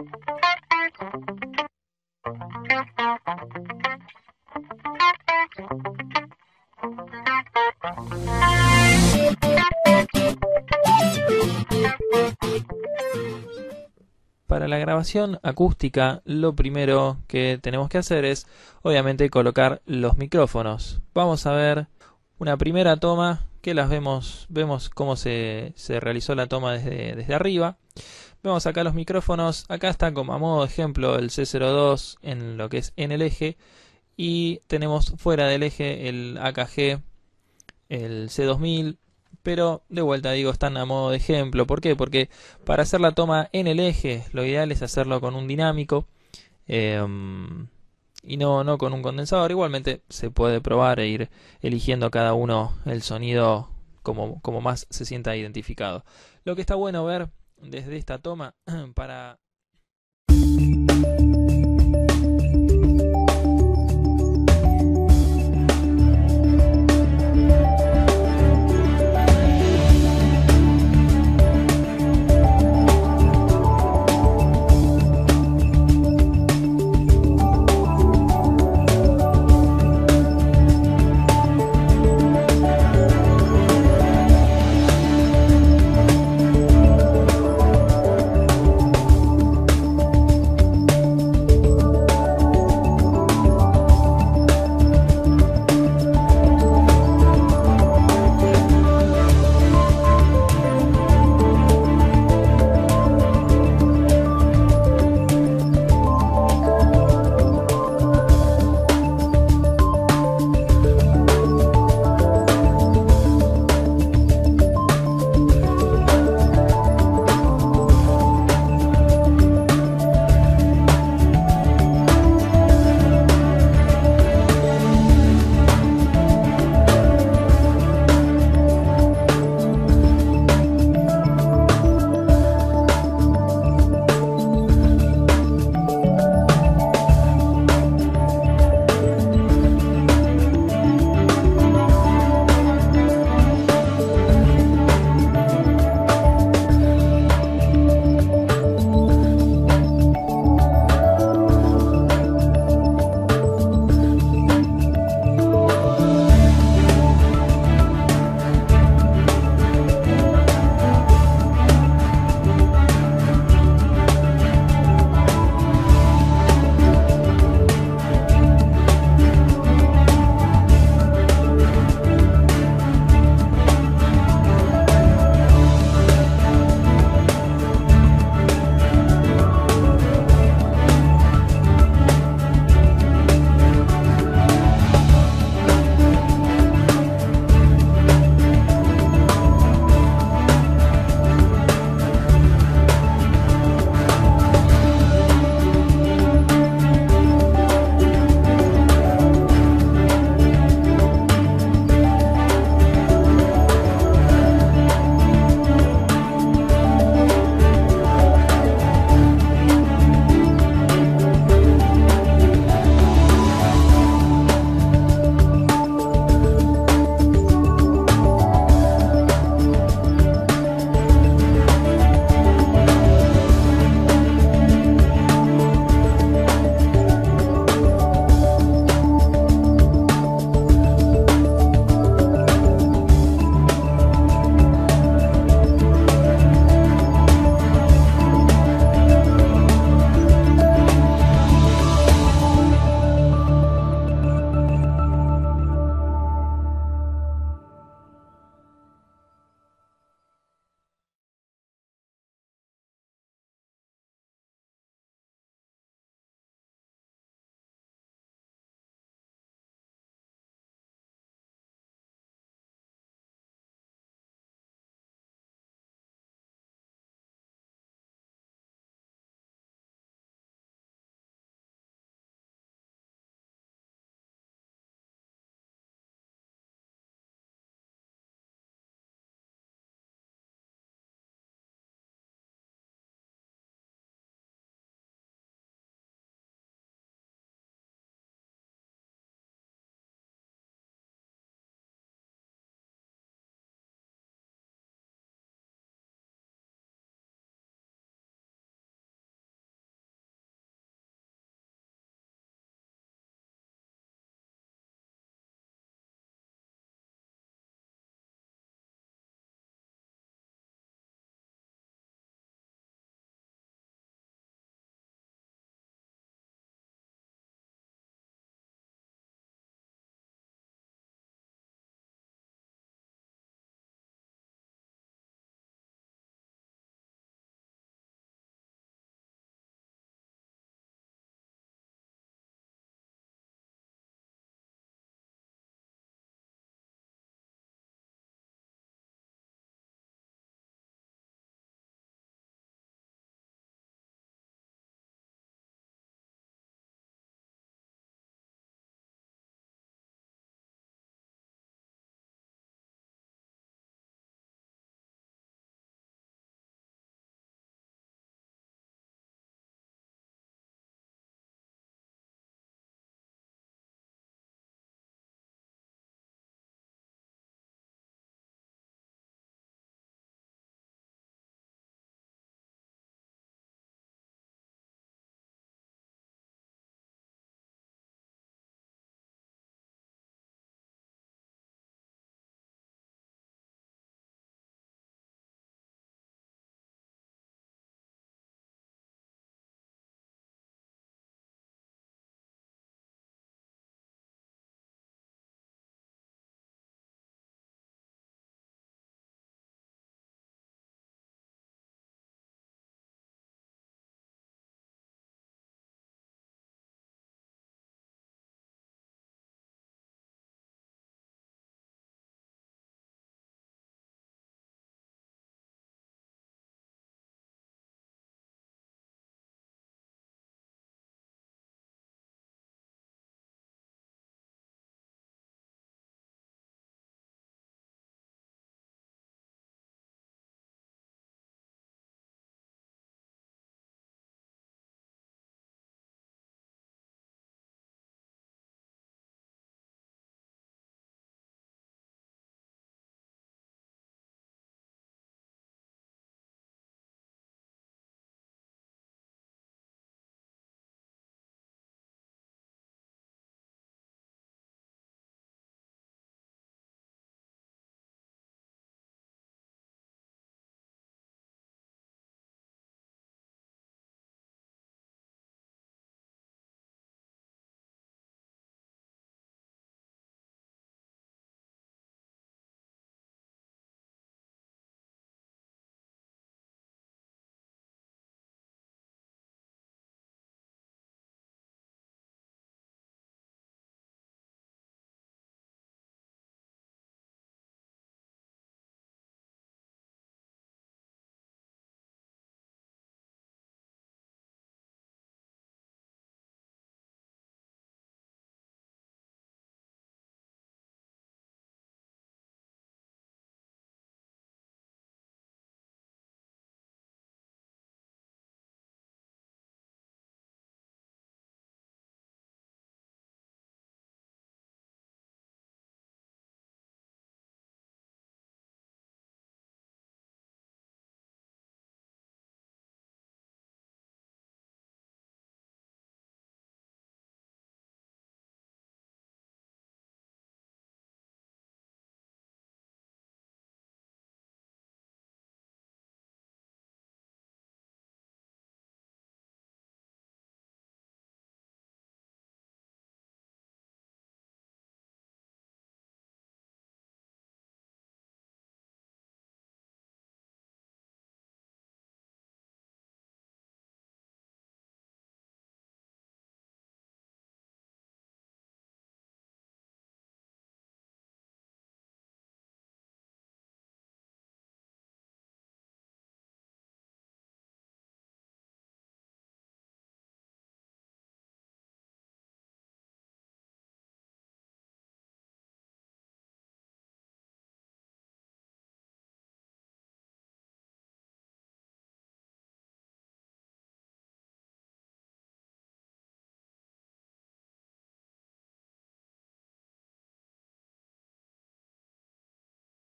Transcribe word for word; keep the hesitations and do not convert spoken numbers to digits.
Para la grabación acústica, lo primero que tenemos que hacer es, obviamente, colocar los micrófonos. Vamos a ver una primera toma que las vemos, vemos cómo se, se realizó la toma desde, desde arriba. Vemos acá los micrófonos, acá está como a modo de ejemplo el C cero dos en lo que es en el eje, y tenemos fuera del eje el A K G, el C dos mil. Pero de vuelta digo, están a modo de ejemplo. ¿Por qué? Porque para hacer la toma en el eje, lo ideal es hacerlo con un dinámico eh, y no, no con un condensador. Igualmente se puede probar e ir eligiendo cada uno el sonido como, como más se sienta identificado. Lo que está bueno ver desde esta toma para